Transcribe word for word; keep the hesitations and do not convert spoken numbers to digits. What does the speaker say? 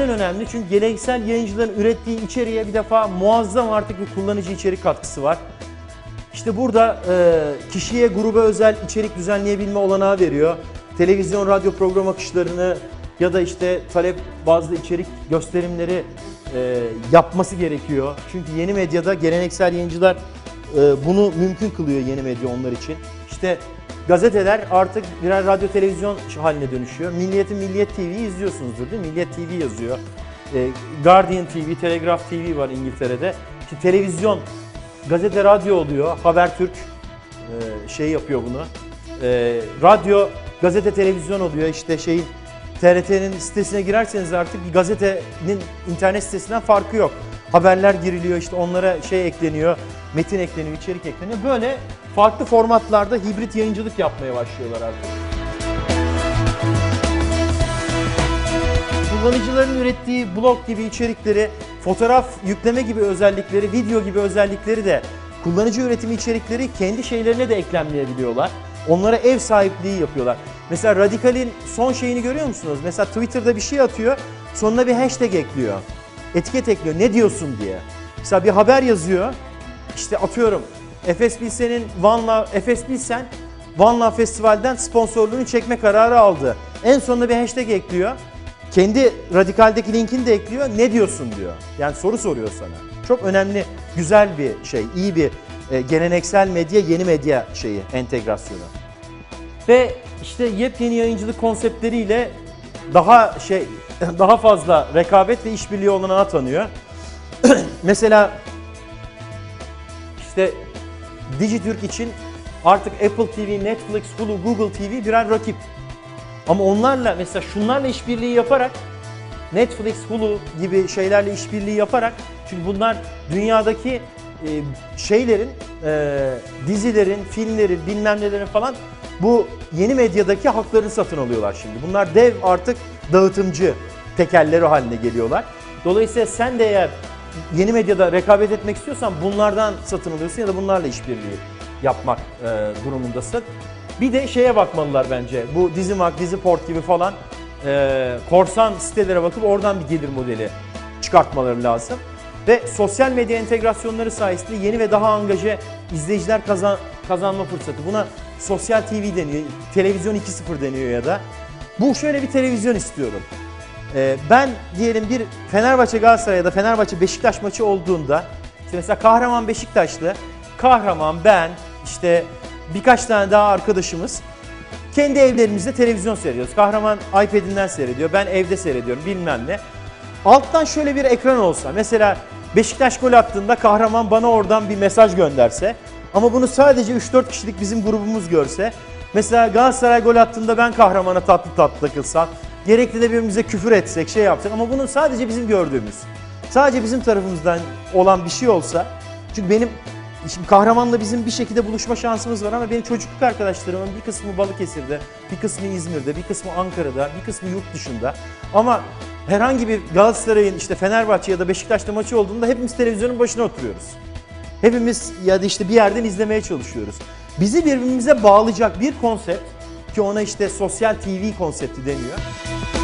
neden önemli? Çünkü geleneksel yayıncıların ürettiği içeriğe bir defa muazzam artık bir kullanıcı içerik katkısı var. İşte burada e, kişiye, gruba özel içerik düzenleyebilme olanağı veriyor. Televizyon, radyo program akışlarını ya da işte talep bazlı içerik gösterimleri e, yapması gerekiyor. Çünkü yeni medyada geleneksel yayıncılar e, bunu mümkün kılıyor, yeni medya onlar için. İşte gazeteler artık birer radyo televizyon haline dönüşüyor. Milliyet'in Milliyet T V'yi izliyorsunuzdur değil mi? Milliyet T V yazıyor. E, Guardian T V, Telegraph T V var İngiltere'de. İşte televizyon, gazete, radyo oluyor. Habertürk e, şey yapıyor bunu. E, radyo, gazete, televizyon oluyor. İşte şeyin T R T'nin sitesine girerseniz artık bir gazetenin internet sitesinden farkı yok. Haberler giriliyor, işte onlara şey ekleniyor, metin ekleniyor, içerik ekleniyor. Böyle farklı formatlarda hibrit yayıncılık yapmaya başlıyorlar artık. Kullanıcıların ürettiği blog gibi içerikleri, fotoğraf yükleme gibi özellikleri, video gibi özellikleri de kullanıcı üretimi içerikleri kendi şeylerine de eklemleyebiliyorlar. Onlara ev sahipliği yapıyorlar. Mesela Radikal'in son şeyini görüyor musunuz? Mesela Twitter'da bir şey atıyor, sonuna bir hashtag ekliyor. Etiket ekliyor, ne diyorsun diye. Mesela bir haber yazıyor, işte atıyorum Efes Pilsen'in Vanla, Efes Pilsen Vanla Festival'den sponsorluğunu çekme kararı aldı. En sonunda bir hashtag ekliyor. Kendi Radikal'deki linkini de ekliyor, ne diyorsun diyor. Yani soru soruyor sana. Çok önemli, güzel bir şey, iyi bir e, geleneksel medya, yeni medya şeyi, entegrasyonu. Ve işte yepyeni yayıncılık konseptleriyle daha şey, daha fazla rekabet ve işbirliği olanağı tanıyor. Mesela işte Dijitürk için artık Apple T V, Netflix, Hulu, Google T V birer rakip. Ama onlarla mesela şunlarla işbirliği yaparak, Netflix, Hulu gibi şeylerle işbirliği yaparak, çünkü bunlar dünyadaki e, şeylerin, e, dizilerin, filmlerin, bilmem nelerin falan bu yeni medyadaki haklarını satın alıyorlar şimdi. Bunlar dev artık dağıtımcı tekelleri haline geliyorlar. Dolayısıyla sen de eğer yeni medyada rekabet etmek istiyorsan bunlardan satın alıyorsun ya da bunlarla işbirliği yapmak e, durumundasın. Bir de şeye bakmalılar bence, bu Dizimark, Diziport gibi falan e, korsan sitelere bakıp oradan bir gelir modeli çıkartmaları lazım. Ve sosyal medya entegrasyonları sayesinde yeni ve daha angaje izleyiciler kazan, kazanma fırsatı. Buna sosyal T V deniyor, televizyon iki nokta sıfır deniyor ya da. Bu şöyle bir televizyon istiyorum. E, ben diyelim bir Fenerbahçe Galatasaray ya da Fenerbahçe Beşiktaş maçı olduğunda, işte mesela Kahraman Beşiktaşlı, Kahraman, ben, işte birkaç tane daha arkadaşımız kendi evlerimizde televizyon seyrediyoruz. Kahraman iPad'inden seyrediyor, ben evde seyrediyorum bilmem ne. Alttan şöyle bir ekran olsa, mesela Beşiktaş gol attığında Kahraman bana oradan bir mesaj gönderse ama bunu sadece üç dört kişilik bizim grubumuz görse, mesela Galatasaray gol attığında ben Kahraman'a tatlı tatlı takılsam, gerekli de birbirimize küfür etsek, şey yapsak ama bunu sadece bizim gördüğümüz, sadece bizim tarafımızdan olan bir şey olsa, çünkü benim şimdi Kahraman'la bizim bir şekilde buluşma şansımız var ama benim çocukluk arkadaşlarımın bir kısmı Balıkesir'de, bir kısmı İzmir'de, bir kısmı Ankara'da, bir kısmı yurt dışında. Ama herhangi bir Galatasaray'ın işte Fenerbahçe ya da Beşiktaş'ta maçı olduğunda hepimiz televizyonun başına oturuyoruz. Hepimiz ya da işte bir yerden izlemeye çalışıyoruz. Bizi birbirimize bağlayacak bir konsept ki ona işte sosyal T V konsepti deniyor.